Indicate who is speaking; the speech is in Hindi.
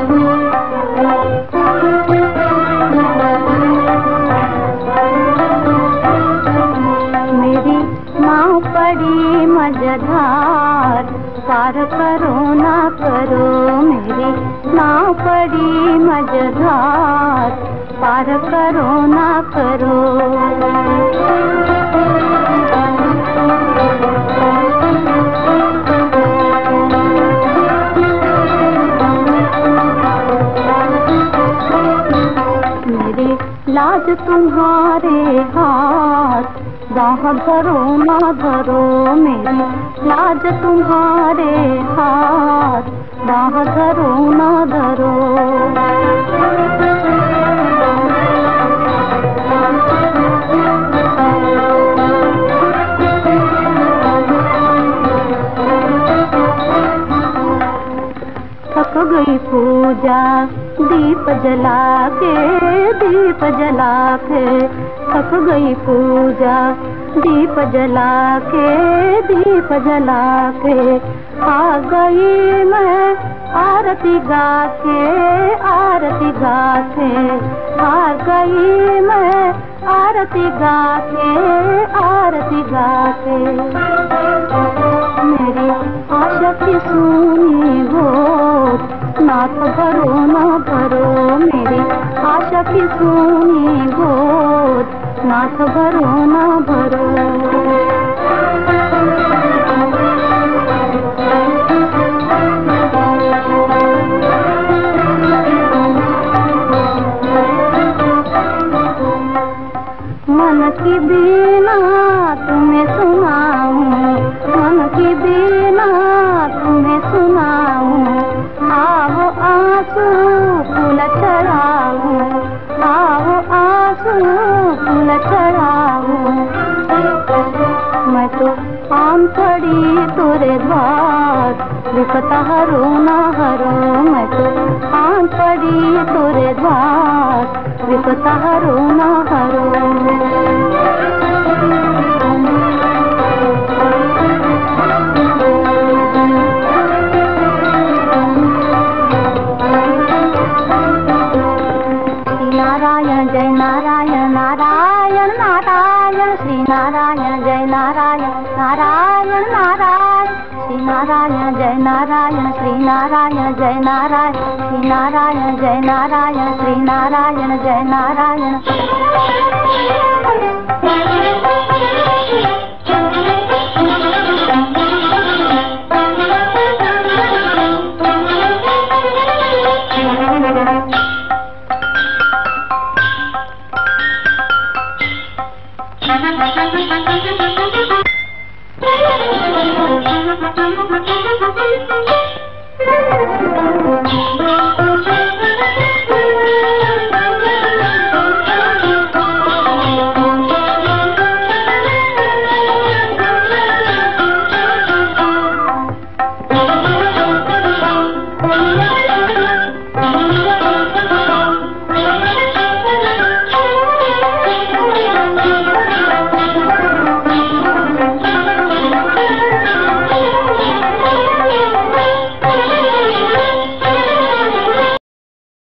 Speaker 1: मेरी नाव पड़ी मझधार, पार करो ना करो। मेरी नाव पड़ी मझधार, पार करो ना करो। मेरी लाज तुम्हारे हाथ, बाह धरो ना धरो। मेरी लाज तुम्हारे हाथ, बाह धरो ना धरो। थक गई पूजा दीप जला के, दीप जला के। थक गई पूजा दीप जला के, दीप जला के। आ गई मैं आरती गा के, आरती गा के। आ गई मैं आरती गा के, आरती गा के। मेरी आशा की सुनी गोद, नाथ भरो ना भरो। मेरी आशा की सुनी गोद, नाथ भरो ना भरो। मन की बीना तुम्हें सुनाऊं, मन की बीना तुम्हें सुनाऊं। आओ आंसू फूल चढ़ाऊं, आओ आंसू फूल चढ़ाऊं। मैं तो आम पड़ी तोरे द्वार, रुकता हरो ना हरो। मैं तो आम पड़ी तोरे द्वार, रुकता हरो ना हरो। नारायण जय नारायण, नारायण नारायण। श्री नारायण जय नारायण, नारायण नारायण। श्री नारायण जय नारायण, श्री नारायण जय नारायण। श्री नारायण जय नारायण, श्री नारायण जय नारायण। Thank you.